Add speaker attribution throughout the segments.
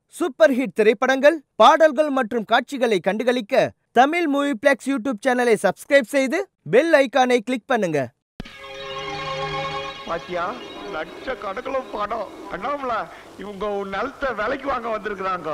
Speaker 1: Super hit திரைப்படங்கள், பாடல்கள் மற்றும் காட்சிகளை கண்டுகளிக்க தமிழ் மூவிப்ளெக்ஸ் யூடியூப் சேனலை சப்ஸ்கிரைப் செய்து பெல் ஐகானை கிளிக் பண்ணுங்க.
Speaker 2: பாத்தியா, லட்சக்கணக்கில் படம். அண்ணாமல இவங்க நிலத்தை விலைக்கு வாங்க வந்திருக்கிறாங்க.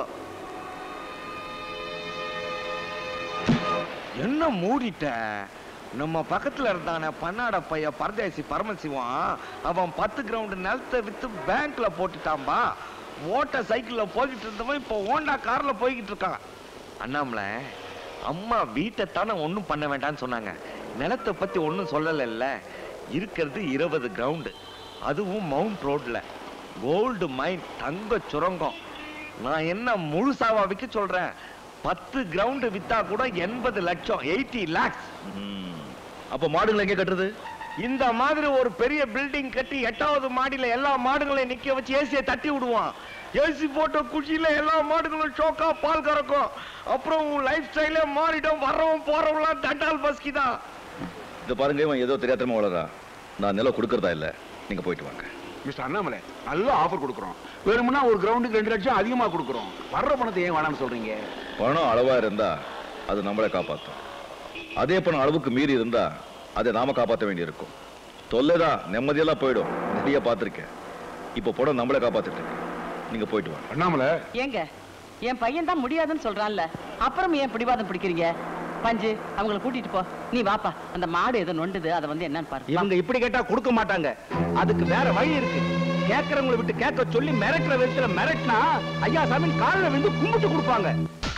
Speaker 2: என்ன மூடிட்ட? நம்ம பக்கத்துல இருந்தான பன்னாட பைய பரதேசி பரமசிவம், அவன் 10 கிரவுண்ட் நிலத்தை வித்து பேங்க்ல போட்டுட்டான்பா. ஓட்ட சைக்கிள்ல போய்கிட்டு இருந்தவன் இப்போ ஹோண்டா கார்ல போய்கிட்டு இருக்கான். அண்ணாமல அம்மா வீட்டை தானே ஒன்றும் பண்ண வேண்டாம்னு சொன்னாங்க. நிலத்தை பத்தி ஒன்றும் சொல்லல. இருக்கிறது 20 கிரவுண்டு, அதுவும் மவுண்ட் ரோட்ல. கோல்டு மைன், தங்க சுரங்கம். நான் என்ன முழுசாவா விற்க சொல்றேன்? 10 கிரவுண்டு வித்தா கூட 80 லட்சம், 80 lakhs.
Speaker 3: அப்ப மாடுகளை எங்க கட்டுறது?
Speaker 2: இந்த மாதிரி ஒரு பெரிய பில்டிங் கட்டி 8வது மாடியில எல்லா மாடுகளையும் நிக்க வச்சு ஏசியை தட்டி விடுவான். ஏசி போட்ட குஷியில எல்லா மாடுகளும் ஷோக்கா பால் கறக்கும். அப்புறம் உன் லைஃப் ஸ்டைலே மாறிடும். வர்றவன் போறவங்களாம் தட்டால் பஸ்கிதான்.
Speaker 3: இது பாருங்க, இவன் ஏதோ தெரியாதமா வளரா. நான் நிலம் கொடுக்கறதா இல்ல, நீங்க போயிட்டு வாங்க.
Speaker 4: மிஸ்டர் அண்ணாமலை, நல்ல ஆஃபர் கொடுக்குறோம். வேணும்னா ஒரு கிரவுண்டுக்கு 2 லட்சம் அதிகமா கொடுக்குறோம். வர்ற பணத்தை ஏன் வேணாம்னு சொல்றீங்க?
Speaker 3: பணம் அளவா இருந்தா அது நம்மளை காப்பாற்றும். அதே பணம் அளவுக்கு மீறி இருந்தா அதை நாம காப்பாற்ற வேண்டி இருக்கும். தொல்லைதான், நிம்மதியெல்லாம் போயிடும். நிறைய பார்த்திருக்கேன். இப்ப பணம் நம்மளை காப்பாத்திட்டு இருக்கு. நீங்க போயிட்டு வாங்க.
Speaker 4: அண்ணாமலை,
Speaker 5: ஏங்க என் பையன் தான் முடியாதுன்னு சொல்றான்ல, அப்புறம் ஏன் பிடிவாதம் பிடிக்கிறீங்க? பஞ்சு, அவங்களை கூட்டிட்டு போ. நீ வாப்பா, அந்த மாடு ஏதோ நொண்டுது, அதை வந்து என்னன்னு பாரு.
Speaker 2: இவங்க இப்படி கேட்டா கொடுக்க மாட்டாங்க. அதுக்கு வேற வழி இருக்கு. கேட்கறவங்களை விட்டு கேட்க சொல்லி மிரட்டுற விதத்துல மிரட்டினா ஐயா சாமி காலில் விழுந்து கும்பிட்டு கொடுப்பாங்க.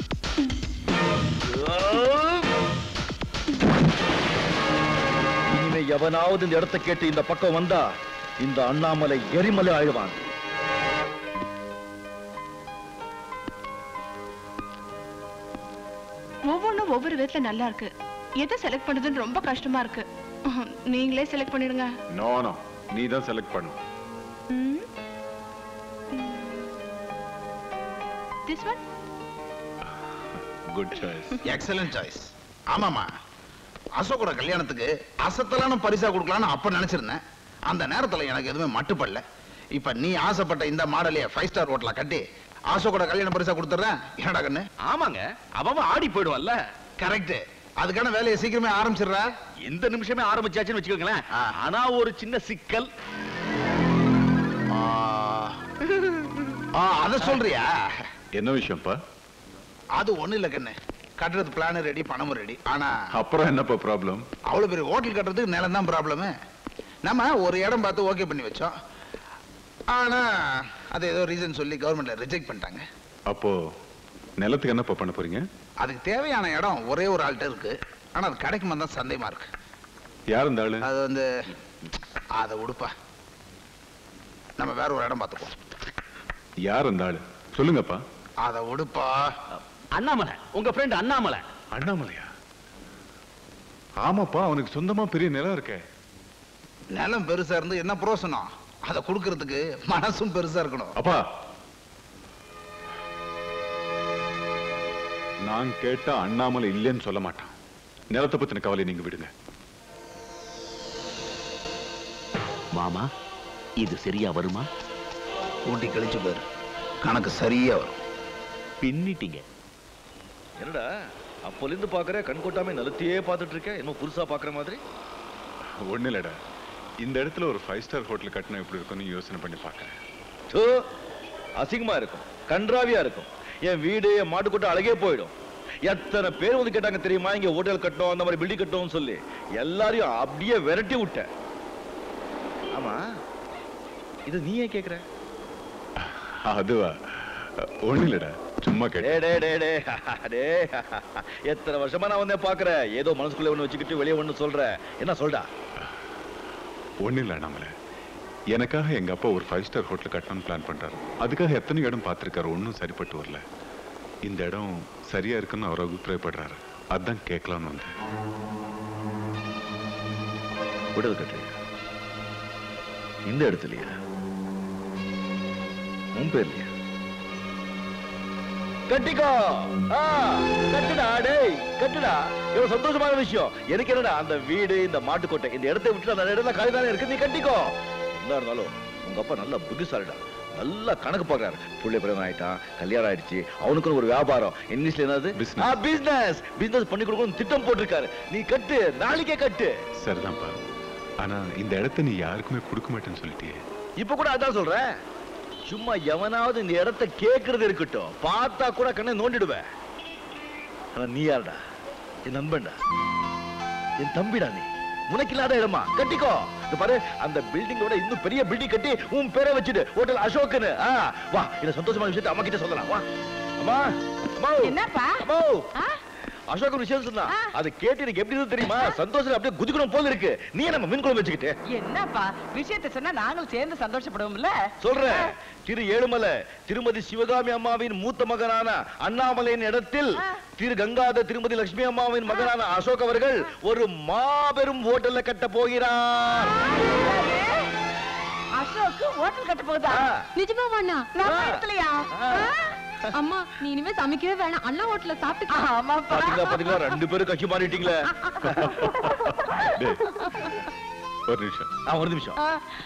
Speaker 3: இனிமே எவனாவது இந்த இடத்தை கேட்டு இந்த பக்கம் வந்தா இந்த அண்ணாமலை எரிமலை ஆழ்வான்.
Speaker 6: ஒவ்வொன்றும் ஒவ்வொரு விதத்துல நல்லா இருக்கு. எதை செலக்ட் பண்றதுன்னு ரொம்ப கஷ்டமா இருக்கு. நீங்களே செலக்ட் பண்ணிடுங்க.
Speaker 4: நோ நோ, நீ தான் செலக்ட் பண்ணு.
Speaker 6: This one?
Speaker 4: Good choice.
Speaker 7: Excellent choice. ஆமாமா, அசோகோட கல்யாணத்துக்கு அசத்தலான பரிசா கொடுக்கலான்னு அப்ப நினைச்சிருந்தேன். அந்த நேரத்துல எனக்கு எதுவுமே மட்டுப்படல. இப்ப நீ ஆசைப்பட்ட இந்த மாடலையே 5 ஸ்டார் ஹோட்டல்ல கட்டி அசோகோட கல்யாண பரிசா கொடுத்துறேன். என்னடா கண்ணு?
Speaker 2: ஆமாங்க, அவன் ஆடி போயிடுவான்ல.
Speaker 7: கரெக்ட். அதுக்கான வேலையை சீக்கிரமே ஆரம்பிச்சிடுறா.
Speaker 2: இந்த நிமிஷமே ஆரம்பிச்சாச்சுன்னு வச்சுக்கோங்களேன். ஆனா ஒரு சின்ன சிக்கல்.
Speaker 7: அத சொல்றியா?
Speaker 4: என்ன விஷயம்ப்பா?
Speaker 7: அது ஒண்ணு இல்ல கண்ணு. கட்டுறது பிளான் ரெடி, பணமும் ரெடி. ஆனா
Speaker 4: அப்புறம் என்னப்பா ப்ராப்ளம்?
Speaker 7: அவ்வளவு பெரிய ஹோட்டல் கட்டுறதுக்கு நிலம் தான் ப்ராப்ளம். நம்ம ஒரு இடம் பார்த்து ஓகே பண்ணி வச்சோம். ஆனா அது ஏதோ ரீசன் சொல்லி கவர்மெண்ட்ல ரிஜெக்ட் பண்ணிட்டாங்க.
Speaker 4: அப்போ நிலத்துக்கு என்னப்பா பண்ண போறீங்க?
Speaker 7: அதுக்கு தேவையான இடம் ஒரே ஒரு ஆள்கிட்ட இருக்கு. ஆனா அது கிடைக்குமா தான் சந்தேகமா இருக்கு.
Speaker 4: யார் இருந்தாலும்
Speaker 7: அது வந்து அதை உடுப்பா, நம்ம வேற ஒரு இடம் பார்த்துப்போம்.
Speaker 4: யார் இருந்தாலும் சொல்லுங்கப்பா.
Speaker 7: அதை உடுப்பா.
Speaker 2: அண்ணாமலை, உங்க ஃப்ரெண்ட் அண்ணாமலை.
Speaker 4: அண்ணாமலையா? ஆமாப்பா, அவனுக்கு சொந்தமா பெரிய நிலம் இருக்கே.
Speaker 7: நிலம் பெருசா இருந்து என்ன புரோசனம்? அதை கொடுக்கறதுக்கு மனசும் பெருசா இருக்கணும்.
Speaker 4: அப்பா, நான் கேட்டா அண்ணாமலை இல்லைன்னு சொல்ல மாட்டான். நிலத்தை பத்தின கவலை நீங்க விடுங்க.
Speaker 8: மாமா, இது சரியா வருமா?
Speaker 7: கூட்டி கழிச்சு பாரு, கணக்கு சரியா வரும்.
Speaker 8: பின்னிட்டீங்க.
Speaker 3: என்னடா அப்போல இருந்து பாக்குற, கண் கொட்டாம நிலத்தையே பார்த்துட்டு இருக்க, என்ன புதுசா பாக்குற மாதிரி?
Speaker 4: ஒண்ணு இல்லடா, இந்த இடத்துல ஒரு 5 ஸ்டார் ஹோட்டல் கட்டினா எப்படி இருக்கும்னு யோசனை பண்ணி பார்க்கறேன்.
Speaker 3: அசிங்கமா இருக்கும், கன்றாவியா இருக்கும். என் வீடு, என் மாட்டு கொட்டை அழகே போயிடும். எத்தனை பேர் வந்து கேட்டாங்க தெரியுமா, இங்க ஹோட்டல் கட்டணும், அந்த மாதிரி பில்டிங் கட்டணும்னு சொல்லி. எல்லாரையும் அப்படியே விரட்டி விட்ட. ஆமா, இது நீ ஏன் கேக்குற?
Speaker 4: அதுவா? ஒண்ணு இல்லடா, சும்மா கேட்டேன்.
Speaker 3: எத்தனை வருஷமா நான் வந்து பாக்குறேன். ஏதோ மனசுக்குள்ள ஒண்ணு வச்சுக்கிட்டு வெளியே ஒண்ணு சொல்ற. என்ன சொல்றா?
Speaker 4: ஒண்ணு இல்ல அண்ணாமலை, எனக்காக எங்க அப்பா ஒரு 5 ஸ்டார் ஹோட்டல் கட்டணும்னு பிளான் பண்றாரு. அதுக்காக எத்தனை இடம் பார்த்திருக்காரு, ஒன்னும் சரிப்பட்டு வரல. இந்த இடம் சரியா இருக்குன்னு அவர் அபிப்பிராயப்படுறாரு. அதான் கேட்கலாம்னு வந்தேன்.
Speaker 3: விடுதல் கட்டுறீங்க இந்த இடத்துலயா? உன் பேர்லயா? கட்டிக்கோ. கட்டுடா, டேய் கட்டுடா. எவ்வளவு சந்தோஷமான விஷயம். எனக்கு என்னடா அந்த வீடு, இந்த மாட்டுக்கோட்டை, இந்த இடத்தை விட்டு அந்த இடத்துல காலிதானே இருக்கு. நீ கட்டிக்கோ. என்ன இருந்தாலும் உங்க அப்பா நல்ல புத்திசாலிடா. நல்லா கணக்கு பார்க்கறாரு. புள்ளை பிறகு ஆயிட்டான், கல்யாணம் ஆயிடுச்சு, அவனுக்கு ஒரு வியாபாரம். இங்கிலீஷ்ல என்னது? பிசினஸ் பண்ணி கொடுக்கணும் திட்டம் போட்டிருக்காரு. நீ கட்டு, நாளைக்கே கட்டு.
Speaker 4: சரிதான்ப்பா. ஆனா இந்த இடத்த நீ யாருக்குமே கொடுக்க மாட்டேன்னு சொல்லிட்டியே.
Speaker 3: இப்ப கூட அதான் சொல்றேன். சும்மா எவனாவது இந்த இடத்த கேட்கறது இருக்கட்டும், பார்த்தா கூட கண்ணை நோண்டிடுவேன். ஆனா நீ யாருடா? என் நண்பன்டா, என் தம்பிடா. நீ உனக்கு இல்லாத இடமா? கட்டிக்கோ. இந்த பாரு, அந்த பில்டிங்கோட இன்னும் பெரிய பில்டிங் கட்டி உன் பேரை வச்சுட்டு ஹோட்டல் அசோக்னு. வா, இந்த சந்தோஷமான விஷயத்தை அம்மா கிட்ட சொல்லலாம். வா அம்மா. அம்மா
Speaker 5: என்னப்பா?
Speaker 3: அம்மா, அசோக் விஷயம் சொன்னா அதை கேட்டு எனக்கு எப்படி தெரியுமா? சந்தோஷம் அப்படியே குதிக்கணும் போல இருக்கு. நீ நம்ம மீன் குழம்பு வச்சுக்கிட்டு
Speaker 5: என்னப்பா விஷயத்தை சொன்னா நாங்களும் சேர்ந்து சந்தோஷப்படுவோம்ல.
Speaker 3: சொல்றேன். திரு ஏழுமலை திருமதி சிவகாமி அம்மாவின் மூத்த மகனான அண்ணாமலையின் இடத்தில் திரு கங்காத திருமதி லட்சுமி அம்மாவின் மகனான அசோக் அவர்கள் ஒரு மாபெரும் ஹோட்டல்ல கட்ட போகிறார்.
Speaker 5: அசோக் ஹோட்டல் கட்ட போகுதா?
Speaker 9: நிஜமா வாண்ணா?
Speaker 5: நம்ம இடத்துலயா?
Speaker 9: அம்மா நீ இனிமே சமைக்கவே வேணாம், அண்ணா ஹோட்டல்ல சாப்பிட்டு.
Speaker 5: ஆமாப்பா.
Speaker 3: பாத்தீங்களா ரெண்டு பேரும் கட்சி மாறிட்டீங்களே.
Speaker 4: ஒரு நிமிஷம்.
Speaker 3: ஒரு நிமிஷம்.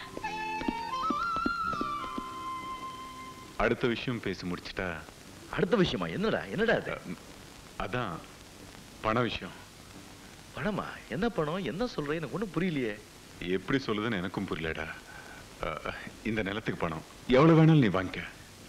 Speaker 4: அடுத்த விஷயம் பேசி முடிச்சிட்டா.
Speaker 3: அடுத்த விஷயமா? என்னடா என்னடா அது?
Speaker 4: அதான் பண விஷயம்.
Speaker 3: பணமா? என்ன பணம்? என்ன சொல்ற? எனக்கு ஒண்ணும் புரியலையே.
Speaker 4: எப்படி சொல்லுதுன்னு எனக்கும் புரியலடா. இந்த நிலத்துக்கு பணம் எவ்வளவு வேணாலும் நீ வாங்கிக்க.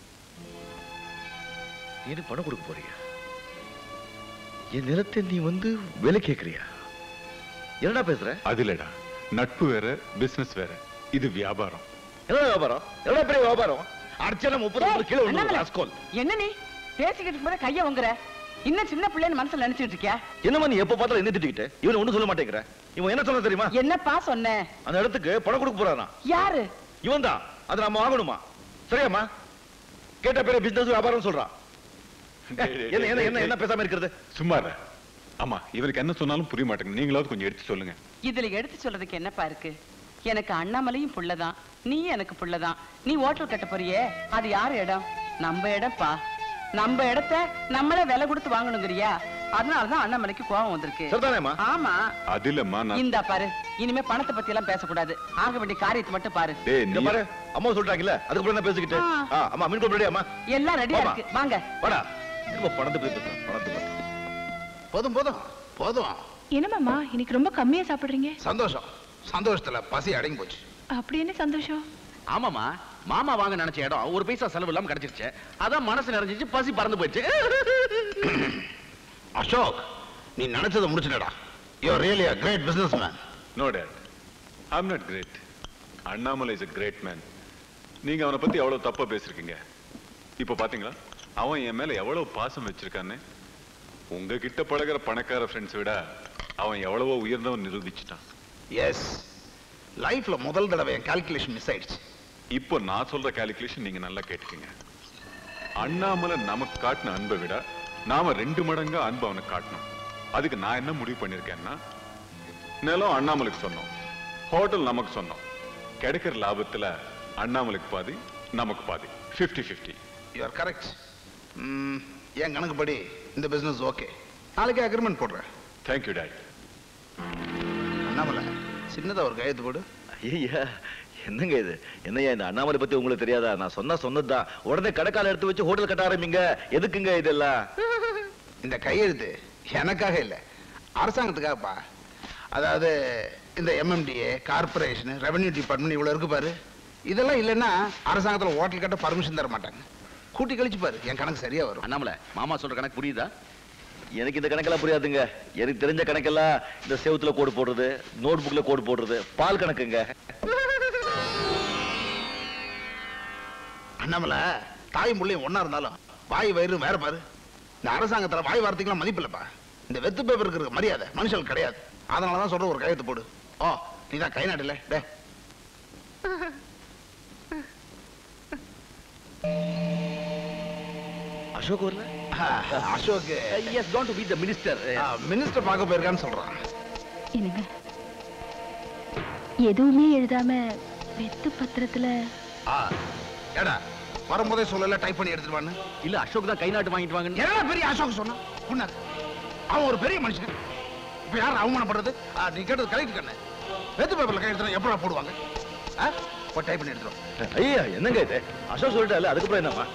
Speaker 3: நீ பணம் கொடுக்க போறியா? என் நிலத்தை நீ வந்து விலை கேட்கறியா? என்னடா பேசுற?
Speaker 4: அது இல்லடா, நட்பு வேற பிசினஸ் வேற. இது வியாபாரம்.
Speaker 3: என்ன வியாபாரம்? எவ்வளவு பெரிய வியாபாரம்? அர்ச்சனை 30 கிலோ
Speaker 5: என்ன நீ பேசிக்கிட்டு போற கைய உங்குற? இன்னும் சின்ன பிள்ளைன்னு மனசுல நினைச்சிட்டு இருக்கியா?
Speaker 3: என்னமா நீ எப்ப பார்த்தாலும் என்ன திட்டிக்கிட்டு? இவன் ஒண்ணும் சொல்ல மாட்டேங்கிற. இவன் என்ன சொல்ல தெரியுமா?
Speaker 5: என்னப்பா சொன்ன?
Speaker 3: அந்த இடத்துக்கு பணம் கொடுக்க போறானா?
Speaker 5: யாரு?
Speaker 3: இவன் தான். அதை நம்ம வாங்கணுமா? சரியாமா? கேட்ட பேரு பிசினஸ் வியாபாரம் சொல்றான். என்ன பேசாம இருக்கிறது?
Speaker 4: சும்மா. ஆமா, இவருக்கு என்ன சொன்னாலும் புரிய மாட்டேங்குது. நீங்களாவது கொஞ்சம் எடுத்து சொல்லுங்க.
Speaker 5: இதுல எடுத்து சொல்றதுக்கு என்னப்பா இருக்கு? எனக்கு அண்ணாமலையும் புள்ளதான், நீ எனக்கு புள்ளதான். நீ ஹோட்டல் கட்ட போறியே, அது யார் இடம்? நம்ம இடம்ப்பா. நம்ம இடத்த நம்மளே விலை கொடுத்து வாங்கணுங்கிறியா? அதனாலதான் அண்ணாமலைக்கு கோபம் வந்திருக்கு. ஆமா.
Speaker 4: அது இல்லம்மா.
Speaker 5: இந்த பாரு, இனிமே பணத்தை பத்தி எல்லாம் பேசக்கூடாது. ஆக வேண்டிய காரியத்தை மட்டும் பாரு.
Speaker 3: பாரு, அம்மா சொல்றாங்கல்ல, அதுக்கு என்ன பேசிக்கிட்டு? அம்மா மீன் குழம்பு ரெடியா? அம்மா
Speaker 5: எல்லாம் ரெடியா இருக்கு, வாங்க.
Speaker 3: வாடா. பணத்தை பத்தி
Speaker 7: போதும் போதும் போதும்.
Speaker 6: என்ன மாமா இன்னைக்கு ரொம்ப கம்மியா சாப்பிடுறீங்க?
Speaker 7: சந்தோஷம். சந்தோஷத்துல பசி அடங்கி போச்சு.
Speaker 6: அப்படி என்ன சந்தோஷம்?
Speaker 8: ஆமாமா, மாமா வாங்க நினைச்ச இடம் ஒரு பைசா செலவு இல்லாம கிடைச்சிருச்சு. அதான் மனசு நிறைஞ்சிச்சு, பசி பறந்து போயிடுச்சு.
Speaker 7: அசோக், நீ நினைச்சதை முடிச்சுடா. You are really a great businessman.
Speaker 4: No dad, I'm not great. Annamalai is a great man. நீங்க அவனை பத்தி எவ்வளவு தப்பா பேசிருக்கீங்க. இப்ப பாத்தீங்களா அவன் என் மேல எவ்வளவு பாசம் வச்சிருக்கான்னு. உங்ககிட்ட பழகிற பணக்கார ஃப்ரெண்ட்ஸ் விட அவன் எவ்வளவோ உயர்ந்தவன் நிரூபிச்சுட்டான்.
Speaker 7: எஸ், லைஃப்ல முதல் தடவை என் கால்குலேஷன் மிஸ் ஆயிடுச்சு.
Speaker 4: இப்போ நான் சொல்ற கால்குலேஷன் நீங்க நல்லா கேட்டுக்கீங்க. அண்ணாமலை நமக்கு காட்டின அன்பை விட நாம 2 மடங்கா அன்பு அவனுக்கு காட்டணும். அதுக்கு நான் என்ன முடிவு பண்ணிருக்கேன்னா, நிலம் அண்ணாமலைக்கு சொன்னோம், ஹோட்டல் நமக்கு சொன்னோம். கிடைக்கிற லாபத்துல அண்ணாமலைக்கு பாதி, நமக்கு பாதி. 50-50.
Speaker 7: You are correct. என் கணக்குப்படி இந்த பிசினஸ் ஓகே. நாளைக்கு அக்ரிமெண்ட் போடுறேன்.
Speaker 4: Thank you daddy.
Speaker 7: அண்ணாமலை, சின்னதா ஒரு கையெழுத்து போடு.
Speaker 3: ஐயா, என்னங்க இது? என்னையா இந்த அண்ணாமலை பத்தி உங்களுக்கு தெரியாதா? நான் சொன்னதுதான். உடனே கடைக்கால எடுத்து வச்சு ஹோட்டல் கட்ட ஆரம்பிங்க. எதுக்குங்க இதெல்லாம்?
Speaker 7: இந்த கையெழுத்து எனக்காக இல்ல, அரசாங்கத்துக்காகப்பா. அதாவது இந்த MMDA, கார்பரேஷன், ரெவன்யூ டிபார்ட்மெண்ட் இவ்வளவு இருக்கு பாரு. இதெல்லாம் இல்லைன்னா அரசாங்கத்துல ஹோட்டல் கட்ட பர்மிஷன் தர மாட்டாங்க. கூட்டி கழிச்சு பாரு, என் கணக்கு சரியா வரும்.
Speaker 8: அண்ணாமலை, மாமா சொல்ற கணக்கு புரியுதா?
Speaker 3: எனக்கு இந்த கணக்கெல்லாம் புரியாதுங்க. எனக்கு தெரிஞ்ச கணக்கெல்லாம் இந்த செவுத்துல கோடு போடுறது, நோட் புக்ல கோடு போடுறது, பால் கணக்குங்க.
Speaker 7: அண்ணாமலை, தாயும் புள்ளையும் ஒன்னா இருந்தாலும் வாய் வயிறு வேற பாரு. இந்த அரசாங்கத்துல வாய் வார்த்தைக்கெல்லாம் மதிப்பு இல்லப்பா. இந்த வெத்து பேப்பர் இருக்கிற மரியாதை மனுஷன் கிடையாது. அதனாலதான் சொல்ற ஒரு கையெழுத்து போடு. ஓ, நீதான் கை நாட்டில டே.
Speaker 3: அசோக் வரல?
Speaker 7: Ashok
Speaker 8: yes going to be the minister.
Speaker 7: Minister பார்க்க போயிருக்கான்னு சொல்றான்.
Speaker 9: என்னங்க எதுவுமே எழுதாம வெத்து பத்திரத்துல?
Speaker 7: ஏடா, வரும்போதே சொல்லல டைப் பண்ணி எடுத்துட்டு வான்னு.
Speaker 8: இல்ல அசோக் தான் கை நாட்டு வாங்கிட்டு வாங்க.
Speaker 7: என்ன பெரிய அசோக் சொன்னா? புண்ணாது. அவன் ஒரு பெரிய மனுஷன். இப்ப யார் அவமானப்படுறது? நீ கேட்டது கரெக்ட் கண்ணு. வெத்து பேப்பர்ல கையெழுத்து எப்படா போடுவாங்க? ஒரு டைப் பண்ணி எடுத்துரும்.
Speaker 3: ஐயா என்னங்க இது? அசோக் சொல்லிட்டால, அதுக்கப்புறம் என்னம்மா?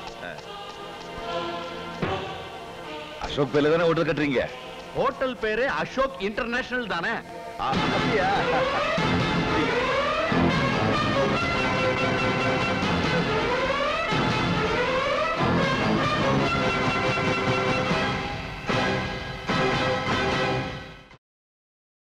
Speaker 3: அசோக் பேர்ல தானே ஹோட்டல் கட்டுறீங்க?
Speaker 8: ஹோட்டல் பேரு அசோக் இன்டர்நேஷனல் தானே?
Speaker 3: அப்படியா?